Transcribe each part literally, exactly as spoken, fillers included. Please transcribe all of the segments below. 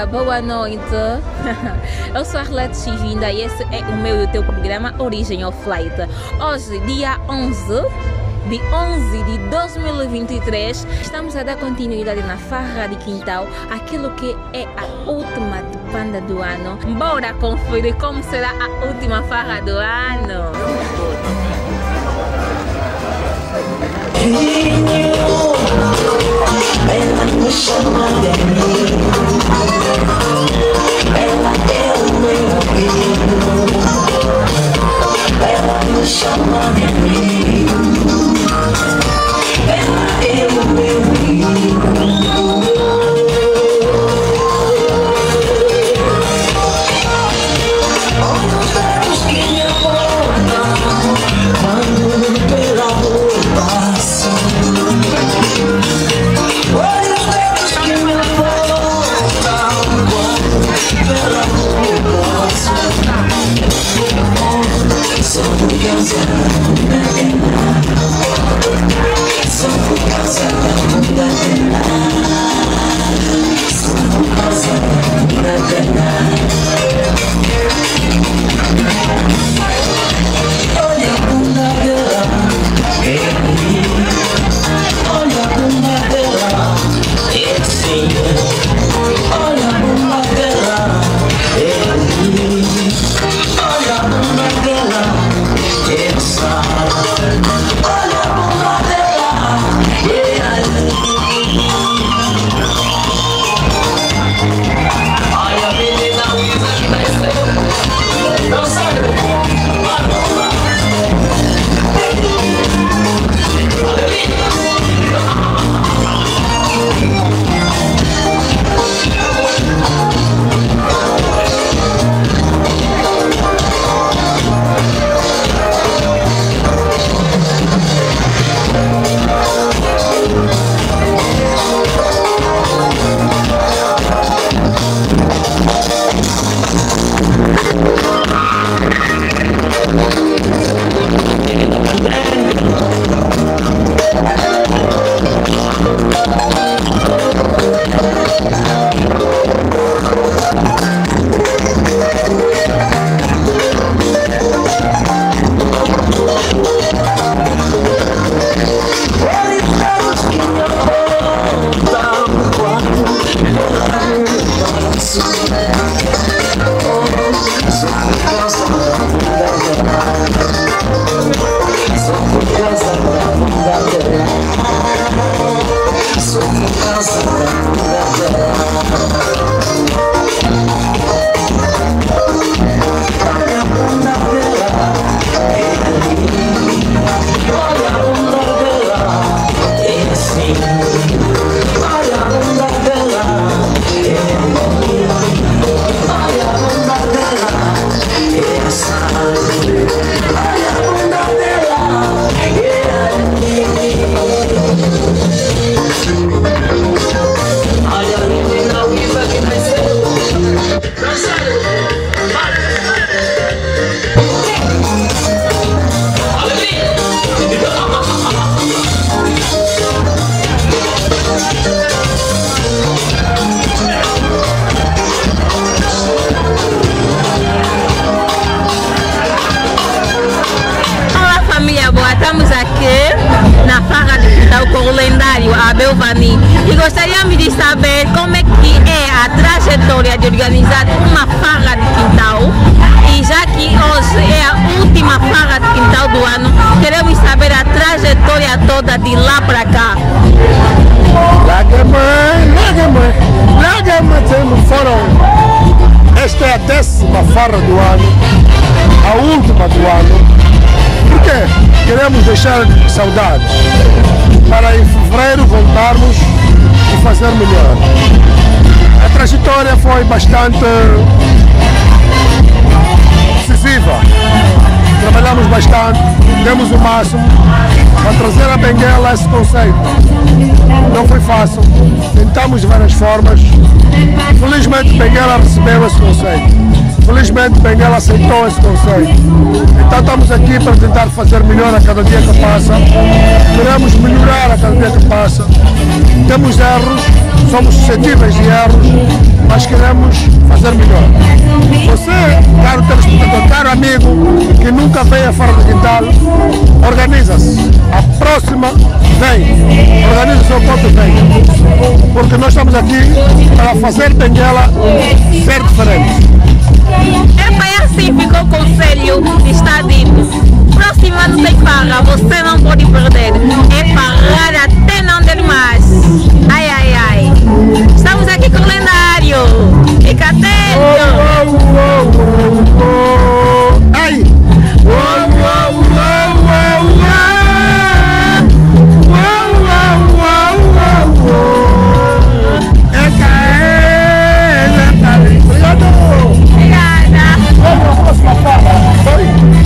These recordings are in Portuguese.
dia, boa noite. Eu sou a Arlete Chivinda e esse é o meu e o teu programa Origem of Flight. Hoje, dia onze de onze de dois mil e vinte e três, estamos a dar continuidade na farra de quintal, aquilo que é a última de Panda do ano. Bora conferir como será a última farra do ano. Ela me chama de mim, ela é o meu filho, ela me chama de mim, ela é o meu filho. Olha os dedos que me apontam quando pela rua passo. Olha os dedos que me apontam quando pela rua passo. Só por causa da pena, só por causa da pena, só por causa da pena. Olha a bunda dela, olha a bunda dela, é assim. Olha a bunda dela, é ali. Olha a bunda dela, é essa. Olha a bunda dela, é ali. Olha a menina Luísa que desceu, não sabe o como, lá não lá. Estamos aqui na farra de quintal com o lendário Abel Vani e gostaríamos de saber como é que é a trajetória de organizar uma farra de quintal, e já que hoje é a última farra de quintal do ano, queremos saber a trajetória toda de lá para cá. Lágrima, lágrima, lágrima temos foram. Esta é a décima farra do ano, a última do ano. Por quê? Queremos deixar saudades para em fevereiro voltarmos e fazer melhor. A trajetória foi bastante decisiva. Trabalhamos bastante, demos o máximo para trazer a Benguela esse conceito. Não foi fácil, tentamos de várias formas. Felizmente Benguela recebeu esse conceito. Felizmente Benguela aceitou esse conceito. Então estamos aqui para tentar fazer melhor a cada dia que passa. Queremos melhorar a cada dia que passa. Temos erros, somos suscetíveis de erros, mas queremos fazer melhor. Você, caro telespectador, caro amigo, que nunca veio a Fora do Quintal, organiza-se. A próxima vem. Organiza o seu ponto e vem. Porque nós estamos aqui para fazer Benguela ser diferente. É assim ficou o conselho, está dito. Próxima não tem farra, você não pode perder. É farrar até não ter mais. Ai, ai, ai. Estamos aqui com o lendário. Fica atento. Oh, oh, oh, oh, oh. Ai. Oh, oh, oh, oh, oh, oh. Oh, oh, oh, oh. É cair. Obrigado. Obrigada. Vamos à próxima farra. Oi.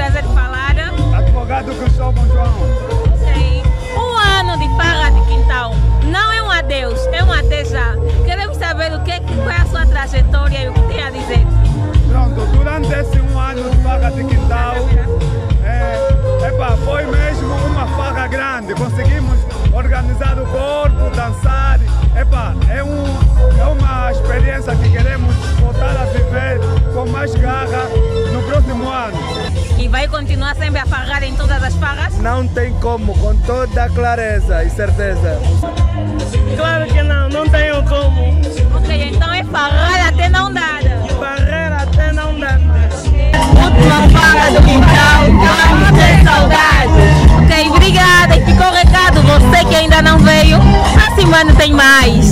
prazer de falar. Advogado Cristóvão João. Ok. Um ano de farra de quintal não é um adeus, é um até já. Queremos saber o que, qual é a sua trajetória e o que tem a dizer. Pronto, durante esse um ano de farra de quintal, é, epa, foi mesmo uma farra grande. Conseguimos organizar o corpo, dançar. Epa, é, um, é uma experiência que queremos voltar a viver com mais garra no próximo ano. E vai continuar sempre a farrar em todas as farras? Não tem como, com toda clareza e certeza. Claro que não, não tenho como. Ok, então é farrar até não dar. Barreira até não dar. Última farra do quintal, não tem saudade. Ok, obrigada. E ficou o recado, você que ainda não veio, a semana tem mais.